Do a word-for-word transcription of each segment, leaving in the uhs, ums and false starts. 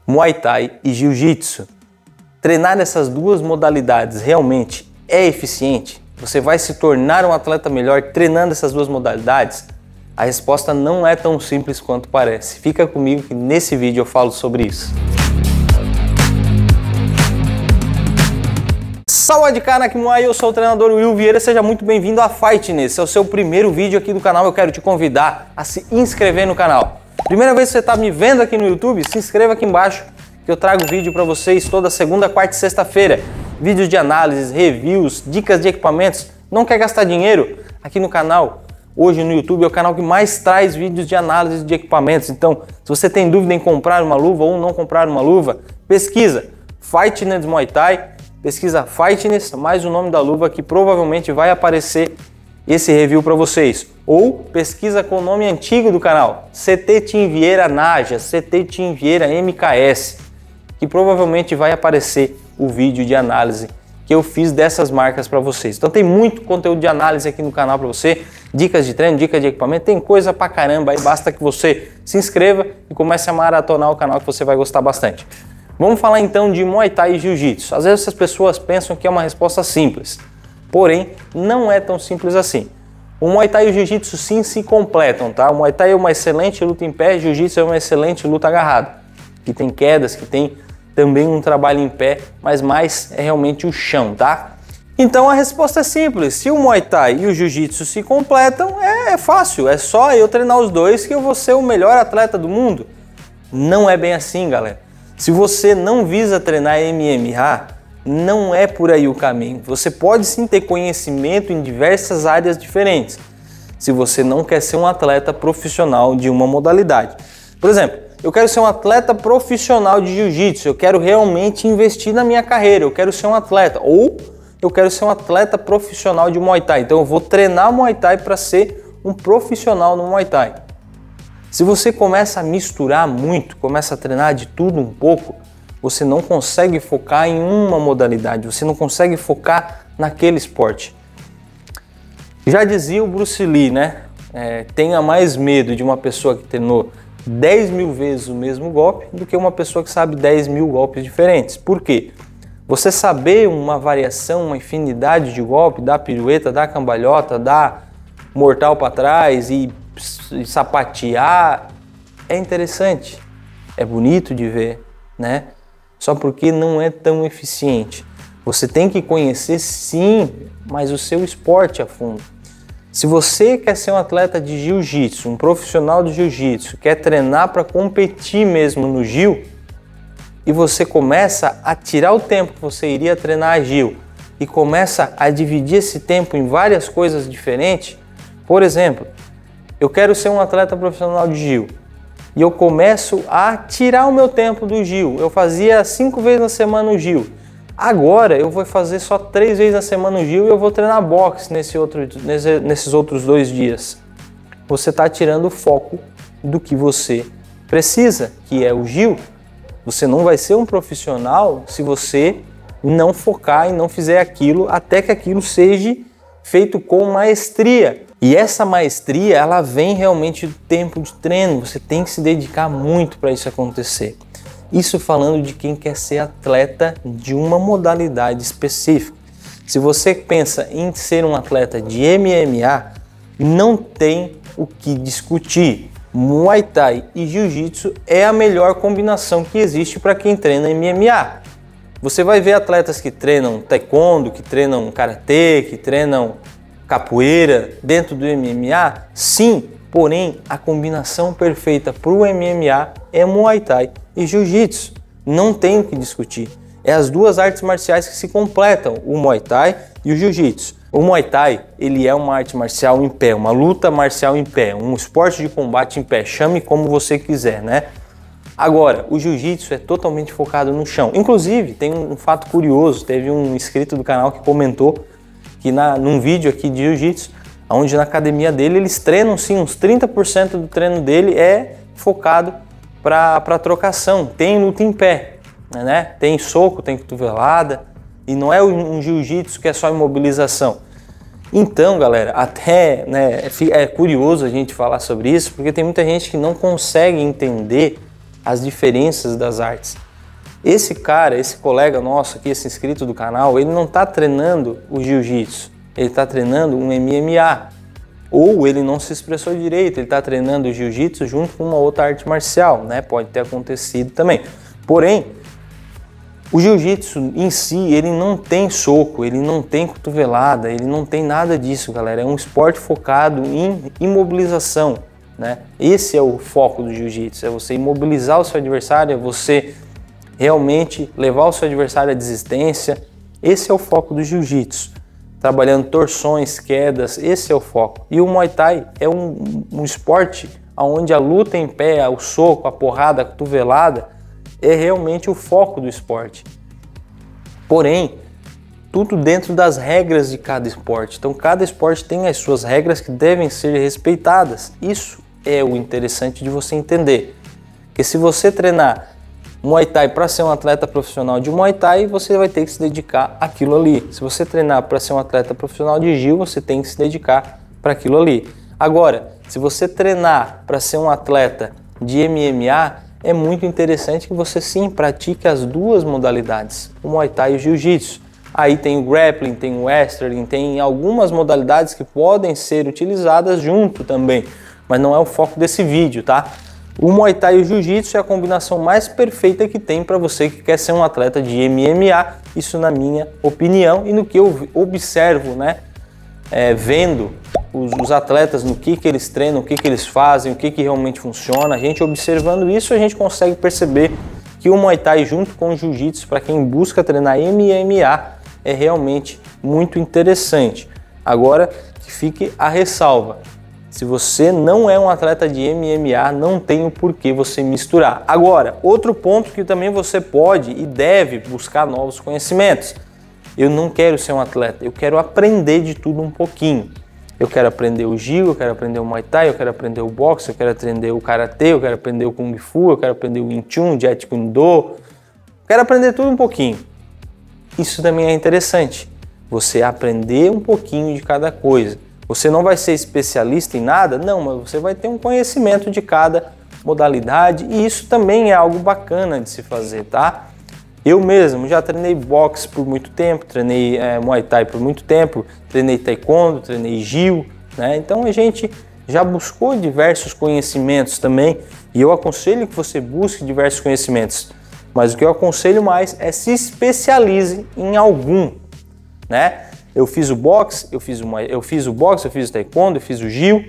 Muay Thai e Jiu-Jitsu. Treinar essas duas modalidades realmente é eficiente? Você vai se tornar um atleta melhor treinando essas duas modalidades? A resposta não é tão simples quanto parece. Fica comigo que nesse vídeo eu falo sobre isso. Saúde Kanaki Muay, eu sou o treinador Will Vieira, seja muito bem-vindo a Fightness. Esse é o seu primeiro vídeo aqui do canal, eu quero te convidar a se inscrever no canal. Primeira vez que você está me vendo aqui no YouTube, se inscreva aqui embaixo que eu trago vídeo para vocês toda segunda, quarta e sexta-feira. Vídeos de análises, reviews, dicas de equipamentos. Não quer gastar dinheiro? Aqui no canal, hoje no YouTube, é o canal que mais traz vídeos de análise de equipamentos. Então, se você tem dúvida em comprar uma luva ou não comprar uma luva, pesquisa Fightness Muay Thai, pesquisa Fightness, mais o nome da luva que provavelmente vai aparecer esse review para vocês. Ou pesquisa com o nome antigo do canal, C T Team Vieira Naja, C T Team Vieira M K S, que provavelmente vai aparecer o vídeo de análise que eu fiz dessas marcas para vocês. Então tem muito conteúdo de análise aqui no canal para você, dicas de treino, dicas de equipamento, tem coisa pra caramba aí, basta que você se inscreva e comece a maratonar o canal que você vai gostar bastante. Vamos falar então de Muay Thai e Jiu-Jitsu. Às vezes essas pessoas pensam que é uma resposta simples, porém não é tão simples assim. O Muay Thai e o Jiu-Jitsu sim se completam, tá? O Muay Thai é uma excelente luta em pé, Jiu-Jitsu é uma excelente luta agarrada, que tem quedas, que tem também um trabalho em pé, mas mais é realmente o chão, tá? Então a resposta é simples, se o Muay Thai e o Jiu-Jitsu se completam, é, é fácil, é só eu treinar os dois que eu vou ser o melhor atleta do mundo. Não é bem assim, galera. Se você não visa treinar M M A, não é por aí o caminho. Você pode sim ter conhecimento em diversas áreas diferentes, se você não quer ser um atleta profissional de uma modalidade. Por exemplo, eu quero ser um atleta profissional de Jiu-Jitsu, eu quero realmente investir na minha carreira, eu quero ser um atleta, ou eu quero ser um atleta profissional de Muay Thai, então eu vou treinar Muay Thai para ser um profissional no Muay Thai. Se você começa a misturar muito, começa a treinar de tudo um pouco, você não consegue focar em uma modalidade, você não consegue focar naquele esporte. Já dizia o Bruce Lee, né? É, tenha mais medo de uma pessoa que treinou dez mil vezes o mesmo golpe do que uma pessoa que sabe dez mil golpes diferentes. Por quê? Você saber uma variação, uma infinidade de golpe, dar pirueta, dar cambalhota, dar mortal para trás e, e sapatear, é interessante, é bonito de ver, né? Só porque não é tão eficiente. Você tem que conhecer sim, mas o seu esporte a fundo. Se você quer ser um atleta de jiu-jitsu, um profissional de jiu-jitsu, quer treinar para competir mesmo no jiu, e você começa a tirar o tempo que você iria treinar a jiu e começa a dividir esse tempo em várias coisas diferentes, por exemplo, eu quero ser um atleta profissional de jiu, e eu começo a tirar o meu tempo do jiu. Eu fazia cinco vezes na semana o jiu. Agora eu vou fazer só três vezes na semana o jiu e eu vou treinar boxe nesse outro, nesse, nesses outros dois dias. Você está tirando o foco do que você precisa, que é o jiu. Você não vai ser um profissional se você não focar e não fizer aquilo até que aquilo seja feito com maestria. E essa maestria, ela vem realmente do tempo de treino, você tem que se dedicar muito para isso acontecer. Isso falando de quem quer ser atleta de uma modalidade específica. Se você pensa em ser um atleta de M M A, não tem o que discutir. Muay Thai e Jiu-Jitsu é a melhor combinação que existe para quem treina M M A. Você vai ver atletas que treinam taekwondo, que treinam karatê, que treinam capoeira dentro do M M A? Sim, porém a combinação perfeita para o M M A é Muay Thai e Jiu-Jitsu. Não tem o que discutir. É as duas artes marciais que se completam, o Muay Thai e o Jiu-Jitsu. O Muay Thai, ele é uma arte marcial em pé, uma luta marcial em pé, um esporte de combate em pé, chame como você quiser, né? Agora, o Jiu-Jitsu é totalmente focado no chão. Inclusive, tem um fato curioso, teve um inscrito do canal que comentou que na, num vídeo aqui de Jiu-Jitsu, onde na academia dele eles treinam sim, uns trinta por cento do treino dele é focado para trocação, tem luta em pé, né? Tem soco, tem cotovelada, e não é um jiu-jitsu que é só imobilização. Então, galera, até né, é curioso a gente falar sobre isso, porque tem muita gente que não consegue entender as diferenças das artes. Esse cara, esse colega nosso aqui, esse inscrito do canal, ele não está treinando o jiu-jitsu, ele está treinando um M M A. Ou ele não se expressou direito, ele está treinando o jiu-jitsu junto com uma outra arte marcial, né? Pode ter acontecido também. Porém, o jiu-jitsu em si, ele não tem soco, ele não tem cotovelada, ele não tem nada disso, galera. É um esporte focado em imobilização, né? Esse é o foco do jiu-jitsu, é você imobilizar o seu adversário, é você realmente levar o seu adversário à desistência. Esse é o foco do jiu-jitsu. Trabalhando torções, quedas, esse é o foco. E o Muay Thai é um, um esporte onde a luta em pé, o soco, a porrada, a cotovelada é realmente o foco do esporte. Porém, tudo dentro das regras de cada esporte. Então, cada esporte tem as suas regras que devem ser respeitadas. Isso é o interessante de você entender. Porque se você treinar Muay Thai para ser um atleta profissional de Muay Thai, você vai ter que se dedicar àquilo ali. Se você treinar para ser um atleta profissional de Jiu, você tem que se dedicar para aquilo ali. Agora, se você treinar para ser um atleta de M M A, é muito interessante que você sim pratique as duas modalidades, o Muay Thai e o Jiu-Jitsu. Aí tem o grappling, tem o wrestling, tem algumas modalidades que podem ser utilizadas junto também, mas não é o foco desse vídeo, tá? O Muay Thai e o Jiu-Jitsu é a combinação mais perfeita que tem para você que quer ser um atleta de M M A, isso na minha opinião e no que eu observo, né? É, vendo os, os atletas, no que, que eles treinam, o que, que eles fazem, o que, que realmente funciona. A gente observando isso, a gente consegue perceber que o Muay Thai junto com o Jiu-Jitsu, para quem busca treinar M M A, é realmente muito interessante. Agora, que fique a ressalva. Se você não é um atleta de M M A, não tem o porquê você misturar. Agora, outro ponto que também você pode e deve buscar novos conhecimentos. Eu não quero ser um atleta, eu quero aprender de tudo um pouquinho. Eu quero aprender o Jiu, eu quero aprender o Muay Thai, eu quero aprender o boxe, eu quero aprender o Karatê, eu quero aprender o Kung Fu, eu quero aprender o Wing Chun, Jeet Kune Do. Eu quero aprender tudo um pouquinho. Isso também é interessante, você aprender um pouquinho de cada coisa. Você não vai ser especialista em nada? Não, mas você vai ter um conhecimento de cada modalidade e isso também é algo bacana de se fazer, tá? Eu mesmo já treinei boxe por muito tempo, treinei é, Muay Thai por muito tempo, treinei Taekwondo, treinei Jiu, né? Então a gente já buscou diversos conhecimentos também e eu aconselho que você busque diversos conhecimentos, mas o que eu aconselho mais é se especialize em algum, né? Eu fiz o boxe, eu fiz o, eu fiz o boxe, eu fiz o taekwondo, eu fiz o jiu.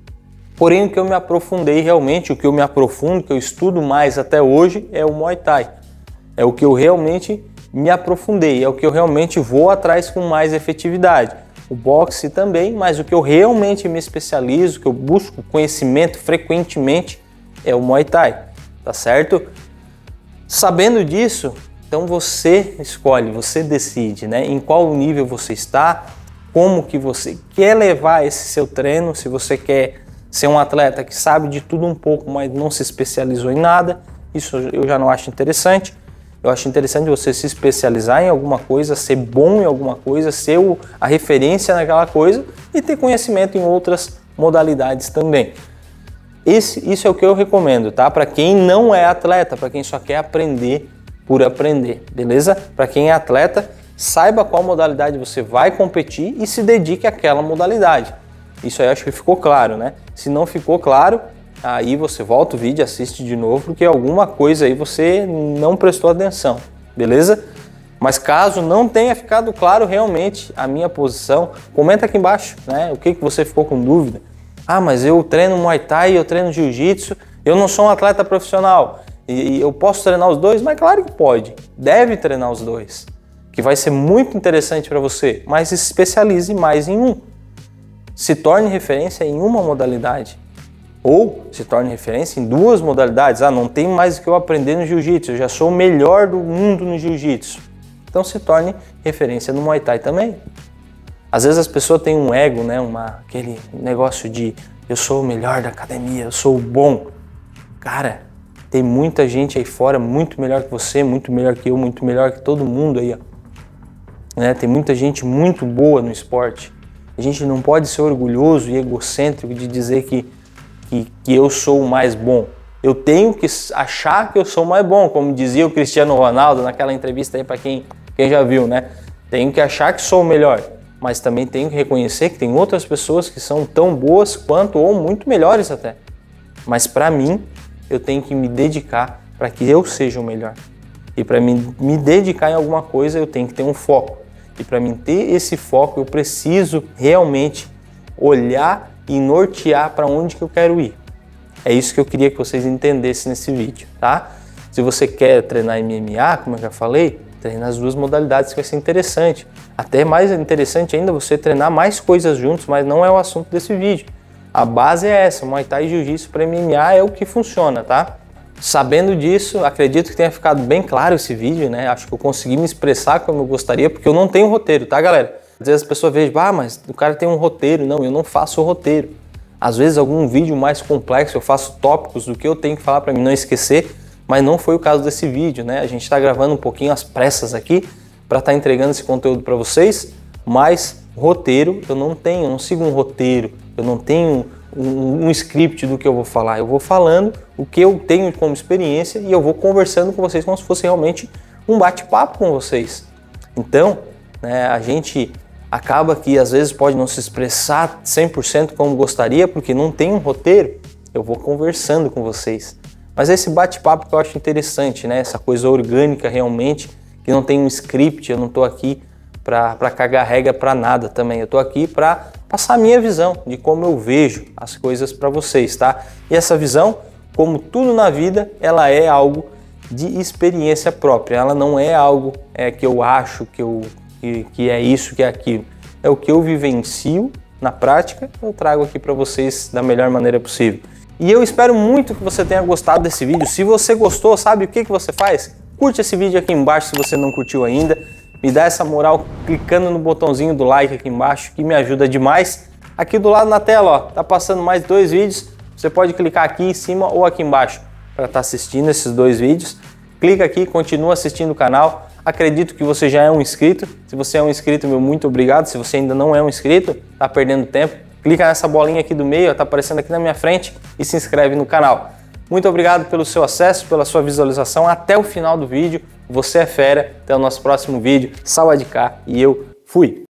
Porém, o que eu me aprofundei realmente, o que eu me aprofundo, o que eu estudo mais até hoje é o Muay Thai. É o que eu realmente me aprofundei, é o que eu realmente vou atrás com mais efetividade. O boxe também, mas o que eu realmente me especializo, o que eu busco conhecimento frequentemente é o Muay Thai, tá certo? Sabendo disso, então você escolhe, você decide, né, em qual nível você está, como que você quer levar esse seu treino, se você quer ser um atleta que sabe de tudo um pouco, mas não se especializou em nada, isso eu já não acho interessante. Eu acho interessante você se especializar em alguma coisa, ser bom em alguma coisa, ser o, a referência naquela coisa e ter conhecimento em outras modalidades também. Esse, isso é o que eu recomendo, tá? Para quem não é atleta, para quem só quer aprender por aprender, beleza? Para quem é atleta, saiba qual modalidade você vai competir e se dedique àquela modalidade. Isso aí eu acho que ficou claro, né? Se não ficou claro, aí você volta o vídeo e assiste de novo, porque alguma coisa aí você não prestou atenção, beleza? Mas caso não tenha ficado claro realmente a minha posição, comenta aqui embaixo, né? O que, que você ficou com dúvida. Ah, mas eu treino Muay Thai, eu treino Jiu-Jitsu, eu não sou um atleta profissional. E eu posso treinar os dois? Mas claro que pode, deve treinar os dois, que vai ser muito interessante para você, mas se especialize mais em um. Se torne referência em uma modalidade, ou se torne referência em duas modalidades. Ah, não tem mais o que eu aprender no Jiu-Jitsu, eu já sou o melhor do mundo no Jiu-Jitsu. Então se torne referência no Muay Thai também. Às vezes as pessoas têm um ego, né? Uma, aquele negócio de eu sou o melhor da academia, eu sou o bom. Cara, tem muita gente aí fora muito melhor que você, muito melhor que eu, muito melhor que todo mundo aí, ó. Né? Tem muita gente muito boa no esporte. A gente não pode ser orgulhoso e egocêntrico de dizer que, que, que eu sou o mais bom. Eu tenho que achar que eu sou mais bom, como dizia o Cristiano Ronaldo naquela entrevista aí para quem, quem já viu, né? Tenho que achar que sou o melhor, mas também tenho que reconhecer que tem outras pessoas que são tão boas quanto ou muito melhores até. Mas para mim, eu tenho que me dedicar para que eu seja o melhor. E para mim me dedicar em alguma coisa, eu tenho que ter um foco. E para mim ter esse foco, eu preciso realmente olhar e nortear para onde que eu quero ir. É isso que eu queria que vocês entendessem nesse vídeo, tá? Se você quer treinar M M A, como eu já falei, treina as duas modalidades que vai ser interessante. Até mais interessante ainda você treinar mais coisas juntos, mas não é o assunto desse vídeo. A base é essa, Muay Thai e Jiu-Jitsu para M M A é o que funciona, tá? Sabendo disso, acredito que tenha ficado bem claro esse vídeo, né? Acho que eu consegui me expressar como eu gostaria, porque eu não tenho roteiro, tá, galera? Às vezes as pessoas veem, ah, mas o cara tem um roteiro. Não, eu não faço roteiro. Às vezes algum vídeo mais complexo, eu faço tópicos do que eu tenho que falar para mim não esquecer, mas não foi o caso desse vídeo, né? A gente está gravando um pouquinho às pressas aqui para estar tá entregando esse conteúdo para vocês, mas roteiro eu não tenho, eu não sigo um roteiro, eu não tenho um, um script do que eu vou falar. Eu vou falando o que eu tenho como experiência e eu vou conversando com vocês como se fosse realmente um bate-papo com vocês. Então, né, a gente acaba que às vezes pode não se expressar cem por cento como gostaria, porque não tem um roteiro. Eu vou conversando com vocês. Mas é esse bate-papo que eu acho interessante, né? Essa coisa orgânica realmente, que não tem um script, eu não estou aqui para cagar regra para nada também. Eu estou aqui para passar a minha visão de como eu vejo as coisas para vocês, tá? E essa visão, como tudo na vida, ela é algo de experiência própria. Ela não é algo é, que eu acho que eu Que, que é isso, que é aquilo. É o que eu vivencio na prática, eu trago aqui para vocês da melhor maneira possível. E eu espero muito que você tenha gostado desse vídeo. Se você gostou, sabe o que, que você faz? Curte esse vídeo aqui embaixo se você não curtiu ainda. Me dá essa moral clicando no botãozinho do like aqui embaixo, que me ajuda demais. Aqui do lado na tela, ó, tá passando mais dois vídeos. Você pode clicar aqui em cima ou aqui embaixo para estar assistindo esses dois vídeos. Clica aqui, continua assistindo o canal. Acredito que você já é um inscrito. Se você é um inscrito, meu muito obrigado. Se você ainda não é um inscrito, tá perdendo tempo, clica nessa bolinha aqui do meio, tá aparecendo aqui na minha frente e se inscreve no canal. Muito obrigado pelo seu acesso, pela sua visualização até o final do vídeo. Você é fera. Até o nosso próximo vídeo. Saúde cá e eu fui!